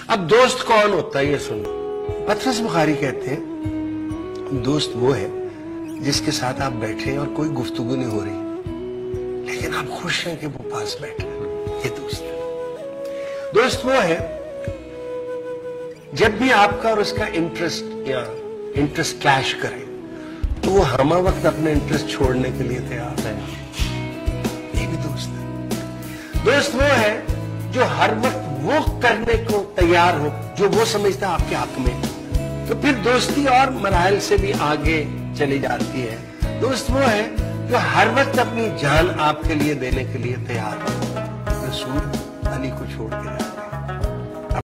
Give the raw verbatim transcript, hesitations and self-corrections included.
अब दोस्त कौन होता है ये सुनो। पतरस बुखारी कहते हैं दोस्त वो है जिसके साथ आप बैठे और कोई गुफ्तगू नहीं हो रही लेकिन आप खुश हैं कि वो पास बैठे, ये दोस्त है। दोस्त वो है जब भी आपका और उसका इंटरेस्ट या इंटरेस्ट क्लैश करे तो वो हमा वक्त अपने इंटरेस्ट छोड़ने के लिए तैयार है, ये भी दोस्त है। दोस्त वो है जो हर वक्त वो करने को तैयार हो जो वो समझता है आपके हक में, तो फिर दोस्ती और मराहल से भी आगे चली जाती है। दोस्त वो है जो हर वक्त अपनी जान आपके लिए देने के लिए तैयार हो। रसूल अली को छोड़ के